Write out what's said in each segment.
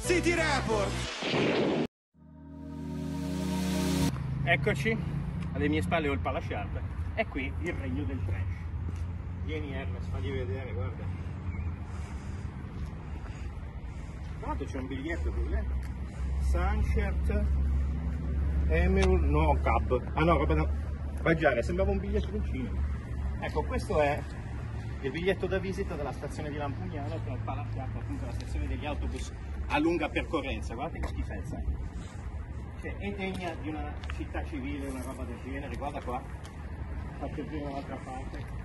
City Report. Eccoci, alle mie spalle ho il Palasciarpa. È qui il regno del trash. Vieni Hermes, fagli vedere, guarda. Tra l'altro c'è un biglietto qui, Sunshirt Emerald, no, Cab. Ah no, roba no. Baggiare, sembrava un biglietto del cinema. Ecco, questo è il biglietto da visita della stazione di Lampugnano, che è il Palasciarpa, appunto la stazione degli autobus a lunga percorrenza. Guardate che schifezza. Cioè, è degna di una città civile, una roba del genere. Guarda qua, faccio il giro dall'altra parte.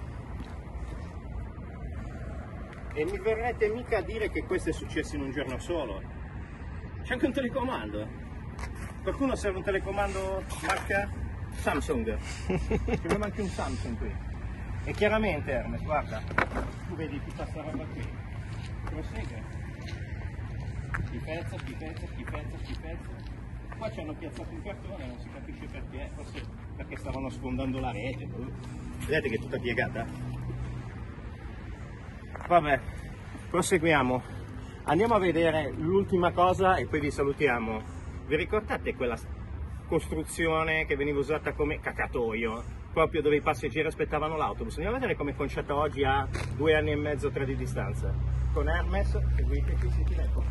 E mi verrete mica a dire che questo è successo in un giorno solo. C'è anche un telecomando. Qualcuno serve un telecomando marca Samsung? Ci vuole anche un Samsung qui. E chiaramente Hermes, guarda, tu vedi tutta questa roba qui. Prosegue. Schifezza, schifezza, schifezza, schifezza. Qua ci hanno piazzato un cartone, non si capisce perché, forse perché stavano sfondando la rete. Vedete che è tutta piegata? Vabbè, proseguiamo. Andiamo a vedere l'ultima cosa e poi vi salutiamo. Vi ricordate quella costruzione che veniva usata come cacatoio, proprio dove i passeggeri aspettavano l'autobus? Andiamo a vedere come è conciata oggi a 2 anni e mezzo, 3 di distanza. Con Hermes, seguiteci, City Report.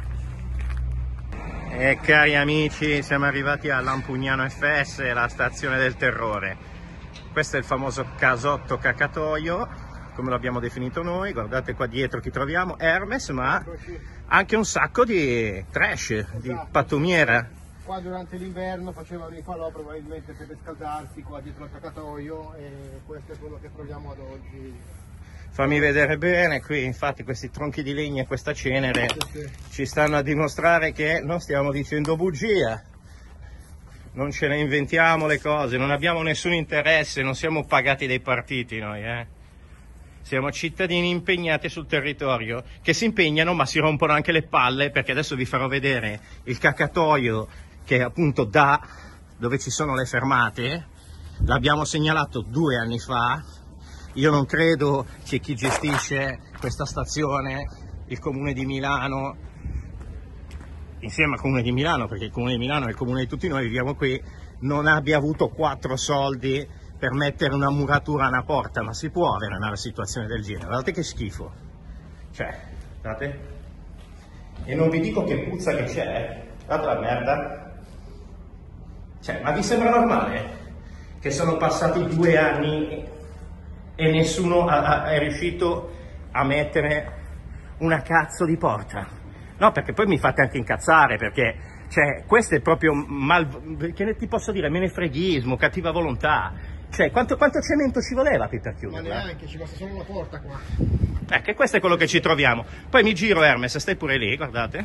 E cari amici, siamo arrivati a Lampugnano FS, la stazione del terrore. Questo è il famoso casotto cacatoio, come l'abbiamo definito noi. Guardate qua dietro chi troviamo, Hermes, ma anche un sacco di trash, di pattumiera. Qua durante l'inverno facevano i falò probabilmente per riscaldarsi qua dietro al cacatoio, e questo è quello che troviamo ad oggi. Fammi vedere bene, qui infatti questi tronchi di legno e questa cenere ci stanno a dimostrare che non stiamo dicendo bugia, non ce ne inventiamo le cose, non abbiamo nessun interesse, non siamo pagati dai partiti noi, Siamo cittadini impegnati sul territorio, che si impegnano ma si rompono anche le palle, perché adesso vi farò vedere il cacatoio che appunto dove ci sono le fermate. L'abbiamo segnalato 2 anni fa. Io non credo che chi gestisce questa stazione, il Comune di Milano, insieme al Comune di Milano, perché il Comune di Milano è il comune di tutti noi, viviamo qui, non abbia avuto 4 soldi per mettere una muratura a una porta. Ma si può avere una situazione del genere? Guardate che schifo, cioè, guardate, e non vi dico che puzza che c'è, guardate la merda, cioè, ma vi sembra normale che sono passati 2 anni e nessuno è riuscito a mettere una cazzo di porta? No, perché poi mi fate anche incazzare, perché cioè, questo è proprio che ne ti posso dire, menefreghismo, cattiva volontà. Cioè, quanto cemento ci voleva qui per chiudere? Ma neanche, ci basta solo una porta qua. Che questo è quello che ci troviamo. Poi mi giro, Hermes, stai pure lì, guardate.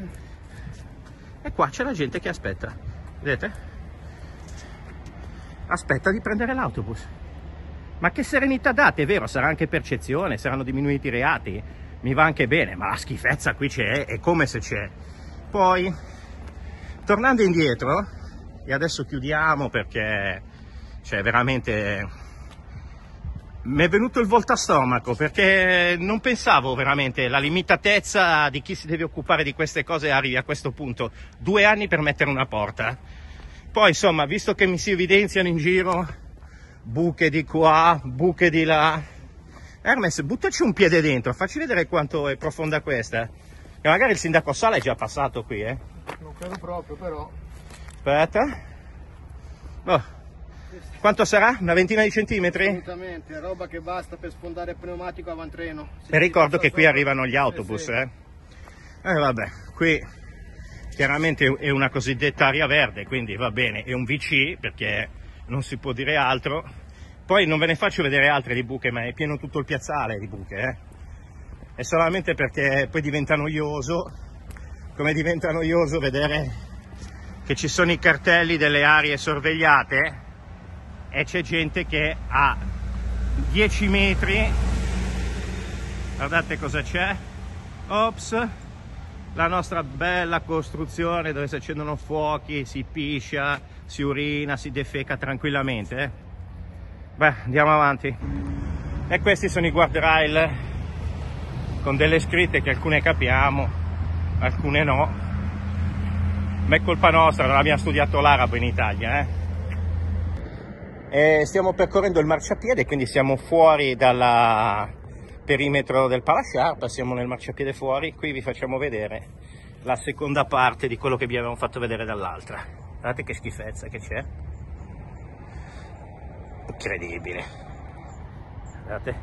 E qua c'è la gente che aspetta, vedete? Aspetta di prendere l'autobus. Ma che serenità date, è vero, sarà anche percezione, saranno diminuiti i reati, mi va anche bene, ma la schifezza qui c'è, è come se c'è. Poi, tornando indietro, e adesso chiudiamo perché, cioè, veramente, mi è venuto il voltastomaco, perché non pensavo veramente la limitatezza di chi si deve occupare di queste cose arrivi a questo punto. 2 anni per mettere una porta. Poi, insomma, visto che mi si evidenziano in giro buche di qua, buche di là, Hermes, buttaci un piede dentro, facci vedere quanto è profonda questa, che magari il sindaco Sala è già passato qui, Non credo proprio, però. Aspetta. Oh. Quanto sarà? Una ventina di centimetri? Assolutamente, roba che basta per sfondare il pneumatico avantreno. E ricordo che qui arrivano gli autobus, vabbè, qui chiaramente è una cosiddetta area verde, quindi va bene, è un VC, perché non si può dire altro. Poi non ve ne faccio vedere altre di buche, ma è pieno tutto il piazzale di buche, È solamente perché poi diventa noioso, come diventa noioso vedere che ci sono i cartelli delle aree sorvegliate e c'è gente che a 10 metri, guardate cosa c'è, ops, la nostra bella costruzione dove si accendono fuochi, si piscia, si urina, si defeca tranquillamente. Beh, andiamo avanti. E questi sono i guardrail con delle scritte che alcune capiamo, alcune no, ma è colpa nostra, non abbiamo studiato l'arabo in Italia, E stiamo percorrendo il marciapiede, quindi siamo fuori dal perimetro del Palasciarpa, siamo nel marciapiede fuori. Qui vi facciamo vedere la seconda parte di quello che vi avevamo fatto vedere dall'altra. Guardate che schifezza che c'è, incredibile, guardate.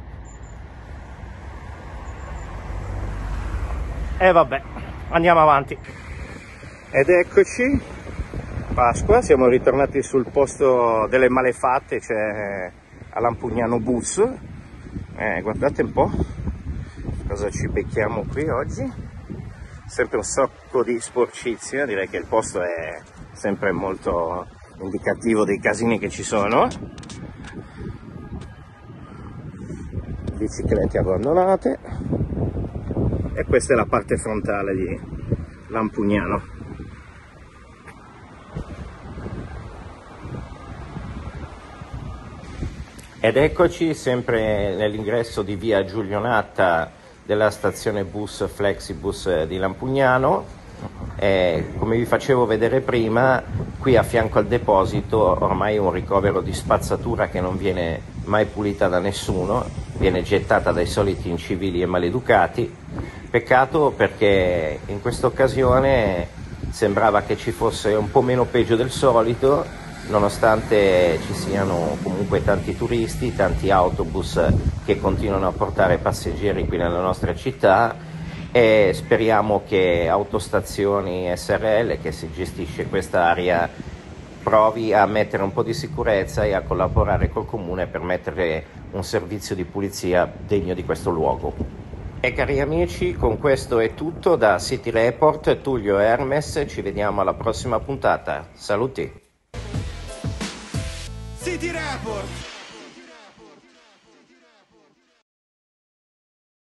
E vabbè, andiamo avanti. Ed eccoci, Pasqua, siamo ritornati sul posto delle malefatte, cioè a Lampugnano Bus. Guardate un po' cosa ci becchiamo qui oggi. Sempre un sacco di sporcizia, direi che il posto è sempre molto indicativo dei casini che ci sono. Biciclette abbandonate. E questa è la parte frontale di Lampugnano. Ed eccoci sempre nell'ingresso di via Giulionatta della stazione bus Flexibus di Lampugnano. Come vi facevo vedere prima, qui a fianco al deposito ormai è un ricovero di spazzatura che non viene mai pulita da nessuno, viene gettata dai soliti incivili e maleducati. Peccato, perché in questa occasione sembrava che ci fosse un po' meno peggio del solito, nonostante ci siano comunque tanti turisti, tanti autobus che continuano a portare passeggeri qui nella nostra città, e speriamo che Autostazioni SRL, che si gestisce quest'area, provi a mettere un po' di sicurezza e a collaborare col comune per mettere un servizio di pulizia degno di questo luogo. E cari amici, con questo è tutto da City Report, Tullio Hermes, ci vediamo alla prossima puntata. Saluti! City Report.